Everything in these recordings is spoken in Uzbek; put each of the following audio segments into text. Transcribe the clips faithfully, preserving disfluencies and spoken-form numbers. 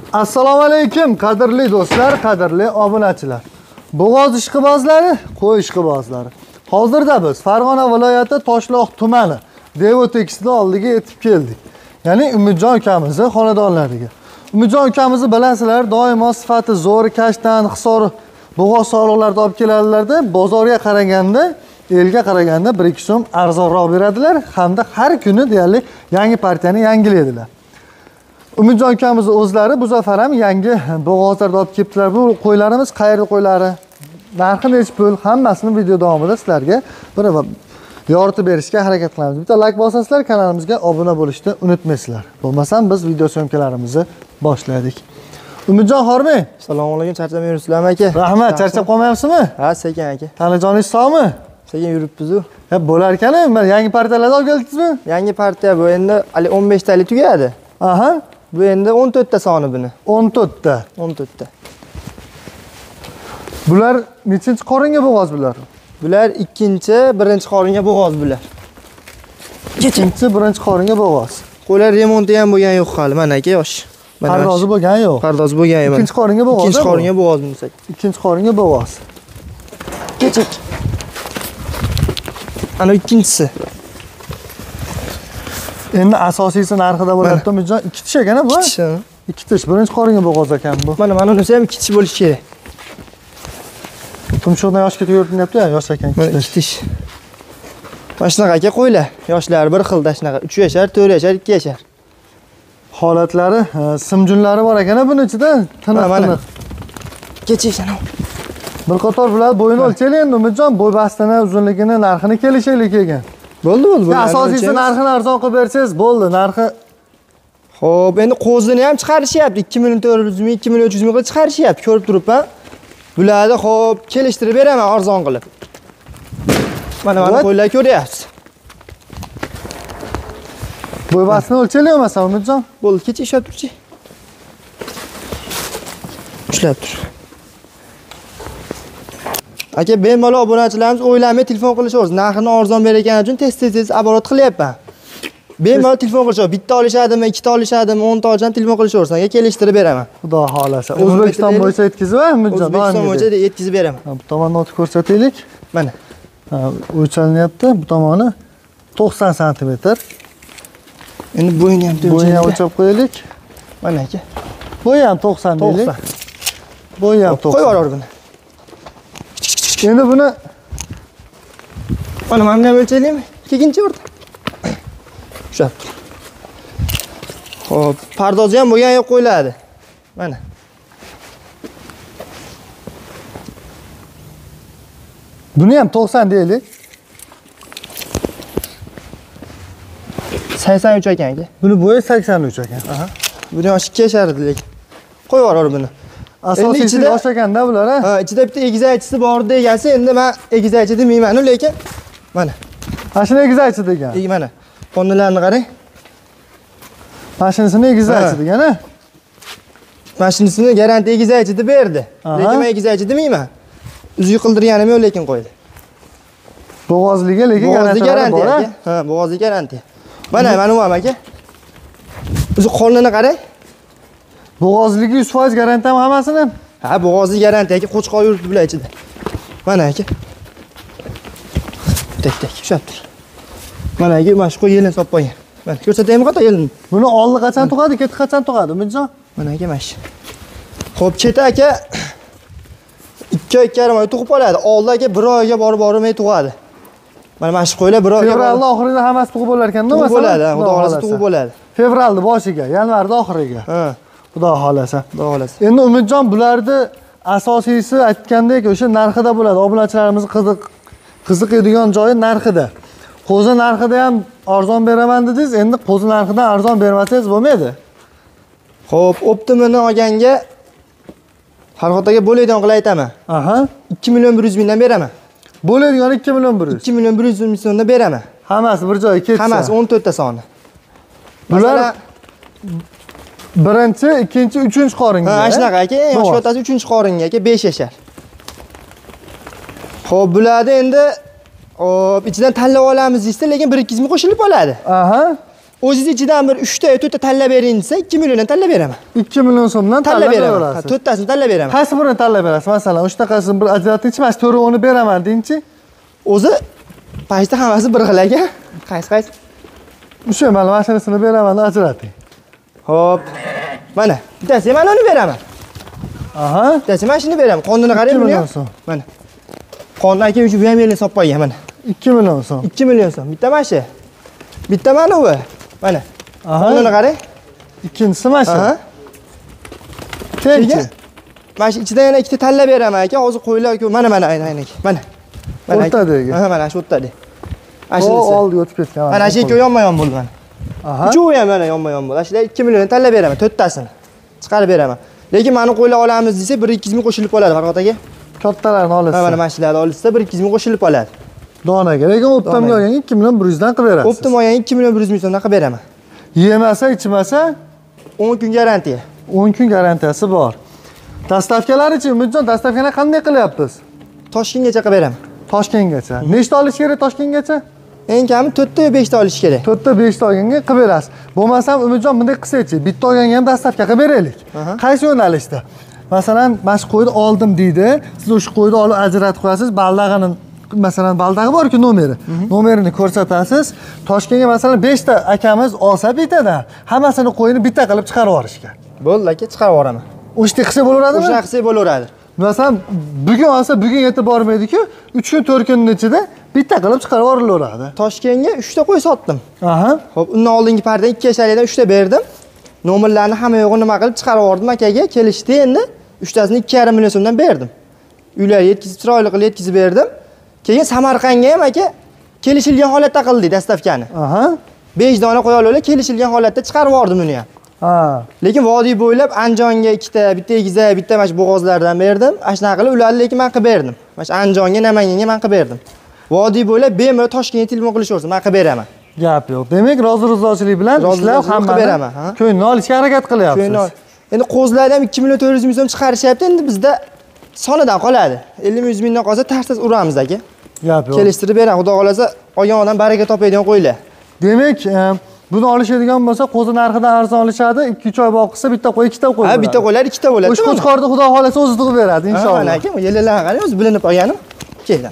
Assalomu alaykum qadrli do'stlar, qadrli obunachilar. Bo'g'oz ishqibozlari, qo'y ishqibozlari. Hozirda biz Farg'ona viloyati Toshloq tumani Devo tekisida oldiga yetib keldik. Ya'ni Umidjon ukamizni xonadonlariga. Umidjon ukamizni bilasizlar, doimo sifati zo'r, kashtan, hisor, bo'g'oz soliqlarni olib keladilarda, bozorga qaraganda, elga qaraganda bir ikki so'm arzonroq beradilar, hamda har kuni deyarli yangi partiyani yangilaydilar. Umidjon ukamiz o'zlari bu safar ham yangi bo'g'ozlarni olib kelibdilar. Bu qo'ylarimiz qayerda qo'ylari, narxi necha pul, hammasini video davomida sizlarga bir yoritib berishga harakat qilamiz. Bitta like bosasizlar, kanalimizga obuna bo'lishni unutmaysizlar. Bo'lmasam biz video syomkalarimizni boshladik. Umidjon xormi? Assalomu alaykum, charchamay yuribsizlarmi aka? Rahmat, charchab qolmayapsizmi? Ha, sekin aka. Tanajoningiz sog'mi? Sekin yuribmiz-ku. Ha, bo'lar ekan, men yangi partiyalarni olib keldingizmi? Yangi partiya bu endi hali o'n besh talik tugadi. Aha. Bu endi o'n to'rt ta soni buni. o'n to'rt ta. o'n to'rt ta. Bular nechinchi qoringa bo'g'oz bular? Bular ikkinchi, birinchi qoringa bo'g'oz bular. Ikkinchi, birinchi qoringa bo'g'oz. Qo'ylar remonti ham bo'lgan yo'q hali, mana aka yosh. Pardozi bo'lgan yo'q. Pardozi bo'lgan emas. Ikkinchi qoringa bo'g'oz. Ikkinchi qoringa bo'g'oz bunisi. Ikkinchi qoringa bo'g'oz. Kechik. Ana ikkinchisi. Endi asosiysi narxida bo'ladi. Umidjon ikki tish ekan bu. Ikki tish. Ikki tish, birinchi qoringa bo'g'oz ekan bu. Mana mana bunisi ham ikki tish bo'lishi kerak. Tumshuqdan yoshga yurtinyapti-ya, yosh ekan ikki tish. Mana shunaqa aka qo'ylar. Yoshlari bir xilda shunaqa uch yashar, to'rt yashar, ikki yashar. Holatlari, simjunlari bor ekan buni ichida, tiniq-tiniq. Kechiksan. Bir qator bular bo'yini o'lchaylik endi Umidjon, bo'y bastini, uzunligini, narxini kelishaylik ekan. Bo'ldi, bo'ldi. Asosiysi narxini arzon qilib bersangiz bo'ldi, narxi. Xo'p, endi qo'zini ham chiqarishyapti. ikki million to'rt yuz ming, ikki million uch yuz ming qilib chiqarishyapti, ko'rib turibman. Bularni xo'p, kelishtirib beraman arzon qilib. Mana mana qo'ylar ko'ryapsiz. Bo'y bastini o'lchaylik olmasa Umidjon. Bo'ldi, kecha ishlab turchi. Ishlab tur. Aka, bemalol obunachilarimiz o'ylamay telefon qilishaversin. Narxini arzon bergani uchun tez-tez aborot qilyapman. Bemalol telefon qilishaversin. Bitta olishadimi, ikkita olishadimi, o'nta olishadimi telefon qilishaversin. Aka, kelishtirib beraman. Xudo xolasa. O'zbekiston bo'yicha yetkazib, Umidjon. O'zbekiston bo'yicha yetkazib beraman. Bu tomonni o'tib ko'rsataylik. Mana. Ha, o'lchalinyapti. Bu tomoni to'qson santimetr. Endi bo'yini ham bo'yini ham o'lchab qo'yaylik. Mana aka. Bo'yi ham to'qson deylik. to'qson. Bo'yi ham to'qson. Qo'yib yuborur buni. Endi buni mana mana ham o'lchaylikmi? Ikkinchi o'rta. Shular. Xo'p, pardozi ham bo'lgan yo'q qo'yiladi. Mana. Buni ham to'qson deylik. sakson uch ekan aka. Buni bo'yi sakson uch ekan. Aha. Buni yosh ikki yashar edi lekin. Qo'yib yuborur buni. Asosiysi yosh ekanda bular, ha? Ha, ichida bitta egizakchisi bor degansi, endi men egizakchi demayman-ku, lekin mana. Mana shuni egizakchi degan. Ey mana. Qonlarni qarang. Mashinasini egizakchi degan, ha? Mashinasini garantiya egizakchi deb berdi. Lekin men egizakchi demayman. Uzuk qildirganim yo'q, lekin qo'ydi. Bo'g'ozliga lekin garantiya bor. Ha, bo'g'ozli garantiya. Mana, mana bu ham aka. O'zi qonini qarang. Bo'g'ozligi yuz foiz garantiyami hammasini? Ha, bo'g'ozli garantiya aka, qo'chqor yuribdi bular ichida. Mana aka. Tek-tek, ushlab tur. Mana aka, mana shu qo'y yelini solib qo'ygan. Mana ko'rsataymi qata yelini? Buni oldi qachon tug'adi, keti qachon tug'adi, Umidjon? Mana aka, mana shu. Xo'p, keti aka ikki oy, ikki yarim oy tug'ib oladi. Oldi aka bir oyga borib bormay tug'adi. Mana mana shu qo'ylar bir oyga fevralning oxirida hammasi tug'ib bo'lar ekan-da, masalan. Tug'ib bo'ladi, xudo xolasa tug'ib bo'ladi. Fevralning boshiga, yanvarning oxiriga. Ha. Xudo xolasa. Xudo xolasa. Endi Umidjon bularni asosiysi aytgandek o'sha narxida bo'ladi. Obunachilarimiz qiziq qiziqadigan joyi narxida. Qo'zi narxida ham arzon beraman dedingiz, endi qo'zi narxidan arzon bermasangiz bo'lmaydi. Xo'p, optimini olganga Farhod aka bo'ladigan qilib aytaman. Aha. ikki million bir yuz mingdan beraman. Bo'ladigan ikki million bir yuz. ikki million bir yuz ming so'mdan beraman. Hammasi bir joyga ketsa. Hammasi o'n to'rt ta soni. Bular birinchi, ikkinchi, uchinchi qoringa. Ha, shunaqa aka, eng yosh otasi uchinchi qoringa aka, besh yashar. Xo'p, bularni endi hop ichidan tanlab olamiz deysiz, lekin bir ikki yuz ming qo'shilib oladi. Aha. O'zingiz ichidan bir uch ta, to'rt ta tanlab bering desa, ikki milliondan tanlab beraman. ikki million so'mdan Tanlab tanlab beraman. Ha, berasiz. to'rttasini tanlab beraman. Qaysi birini tanlab berasiz? Masalan, uchtaqasini bir ajratuvchi, mana shu to'rtovini beraman dengchi. O'zi payda hammasi bir xil ekan. Qaysi qaysi? O'sha mana mashinasini beraman, ajrating. Xo'p. Mana, bittasi mana uni beraman. Aha. Bittasi mana shuni beraman. Qonini qarang ikki buni. million so'm. Mana. Qonni aka uchun bu ham elni solib qo'ygan mana. ikki million so'm. ikki million so'm. Bitta mana shu. Bitta mana bu. Mana. Aha. Qonini qarang. Ikkinchisi mana shu. Aha. Tenchi. Mana shu ichidan yana ikkita tanlab beraman aka. Hozir qo'ylar mana mana aynan aynan. Mana. Mana. O'rtadagi. Aha, mana shu o'rtadagi. O Ashulisi. oldiga o'tib ketgan. Mana shu ikkovi yonma-yon bo'ldi mana. Aha. Uchovi ham mana yonma-yon bo'ldi. Ashula ikki million tanlab beraman, to'rttasini. Chiqarib beraman. Lekin meni qo'ylar olamiz desa, bir ikki yuz ming qo'shilib qoladi Farhod aka. Kattalarni olasiz. Ha, mana mashinlarni olsa bir ikki yuz ming qo'shilib qoladi. Donaga. Lekin optimga olganga ikki million bir yuz dan qilib berasiz. Optim olgan ikki million bir yuz ming so'mdan qilib beraman. Yemasa, ichmasa o'n kun garantiya. o'n kun garantiyasi bor. Dastavkalari-chi, Umidjon, dastavkani qanday qilyapmiz? Toshkentgacha qilib beraman. Toshkentgacha. Nechta olish kerak Toshkentgacha? Eng kami to'rt ta yo besh ta olish kerak. to'rt ta besh ta olganga qilib berasiz. Bo'lmasam Umidjon bunday qilsa-chi, bitta olganga ham dastavka qilib beraylik. Qaysi yo'nalishda? Masalan, mana shu qo'yni oldim deydi. Siz o'sha qo'yni olib ajratib qo'yasiz, baldag'ini masalan baldag'i bor-ku nomeri. Nomerini ko'rsatasiz. Toshkentga masalan besh ta akamiz olsa bittadan, hammasini qo'yini bitta qilib chiqarib yuborishgan. Bo'ldi aka, chiqarib yuboraman. O'shda qilsa bo'laveradimi? O'sha qilsa bo'laveradi. Masalan, bugun olsa bugun yetib bormaydi-ku, uch kun to'rt kunning ichida bitta qilib chiqarib yuborilaveradi. Toshkentga uch ta qo'y sotdim. Aha. Xo'p, undan oldingi pardan ikki yashalikdan uch ta berdim. Nomerlarni hamma yo'g'ini nima qilib chiqarib yubordim akaga. Kelishdi endi. uchtasini ikki yarim million so'mdan berdim. Uylar yetkazib, chiroyli qilib yetkazib berdim. Keyin Samarqandga ham aka kelishilgan holatda qildik dastavkani. Aha. besh dona qo'y olib kelishilgan holatda chiqarib yubordim uni ham. Ha. Lekin vodiy bo'ylab Andijonga ikkita, bitta Egiza, bitta mana shu bo'g'ozlardan berdim. Mana shunaqa qilib ularni lekin men qilib berdim. Mana shu Andijonga, Namanganga men qilib berdim. Vodiy bo'ylab bemalol Toshkentga telefon qilishaversin, men qilib beraman. Gap yo'q. Demak, rozi-rizochilik bilan ishlab qilib beraman, ha. ko'ngilni olishga harakat qilyapsiz. Ko'ngilni endi qo'zlarni ham ikki million to'rt yuz ming so'm chiqarishyapti. Endi bizda sonidan qoladi. ellik yuz mingdan qolsa tars-tars uramiz aka. Gap yo'q. Kelishtirib beraman, xudo xolasa olgan odam baraka topadigan qo'ylar. Demak, buni olishadigan bo'lsa, qo'zi narxidan arzon olishadi. ikki uch oy boqsa bitta qo'y, ikkita qo'y. Ha, bitta qo'ylar ikkita bo'ladi. O'sha qo'chqorni xudo xolasa o'zi tug'ib beradi, inshaalloh. Mana aka, yellarni qarang, o'zi bilinib qolganim. Keldi.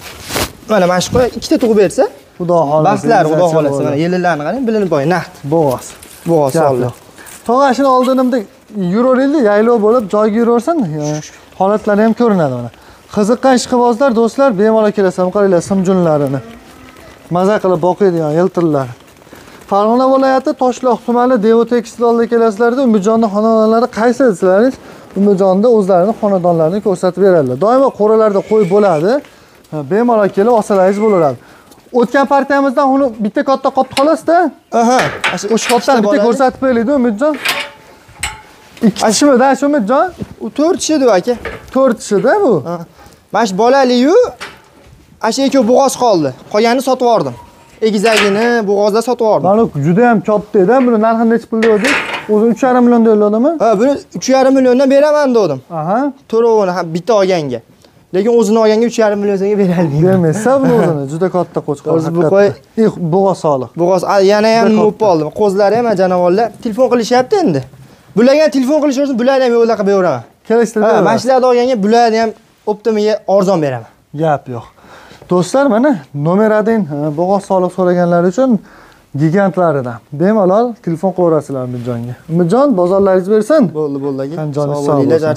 Mana mana shu qo'y ikkita tug'ib bersa, xudo xolasa. baxtlar xudo xolasa. Mana yellarni qarang, bilinib qolgan. Naqd. Bo'g'oz. Bo'g'oz soldi. Tog'ashini oldinimda yuraverdi, yaylov bo'lib joyga yuraversin. Holatlari ham ko'rinadi mana. Qiziqqan ishqibozlar, do'stlar, bemalol kelasam, qaranglar simjunlarini. Maza qilib boqadigan yiltirlar. Farg'ona viloyati Toshloq tumani Devo tekstilda kelasizlarda Umidjonning xonadonlari qaysi desalaringiz, Umidjonda o'zlarining xonadonlarini ko'rsatib beradilar. Doimo qo'ralarda qo'y bo'ladi. Bemalol kelib olsalaringiz bo'laveradi. O'tgan partiyamizdan uni bitta katta qopni xolasizda. Aha. O'sha qopdan bitta ko'rsatib beraylik, Umidjon. ikki kishimi-da, shu Umidjon? U to'rt kishi aka. to'rt kishida bu. Mana shu bolali-yu asha ikkovi bo'g'oz qoldi. Qolganini sotib yubordim. Egizagini bo'g'ozda sotib yubordim. Mana juda ham katta edi. Buni narxini necha pul dedik? O'zi uch yarim million deyildimi? Ha, buni uch yarim milliondan beraman dedim. Aha. To'rovini ham bitta olganga. Lekin o'zini olganga uch yarim million so'mga bera olmayman. Bermaysa buni o'zini, juda katta qo'chqor. O'zi bu qo'y bo'g'oz soliq. Bo'g'oz yana ham mo'p oldim. Qo'zlari ham janovorlar telefon qilishyapti endi. Bularga telefon qilishaversin, bularni ham yo'lda qilib beraman. Kelishtirib beraman. Ha, mashinalarni olganga bularni ham optimiga arzon beraman. Gap yo'q. Do'stlar, mana nomeradin bo'g'oz soliq so'raganlar uchun gigantlaridan bemalol telefon qilaverasizlar Umidjonga. Umidjon, bozorlaringiz bersin. Bo'ldi, bo'ldi aka. Sog' bo'linglar.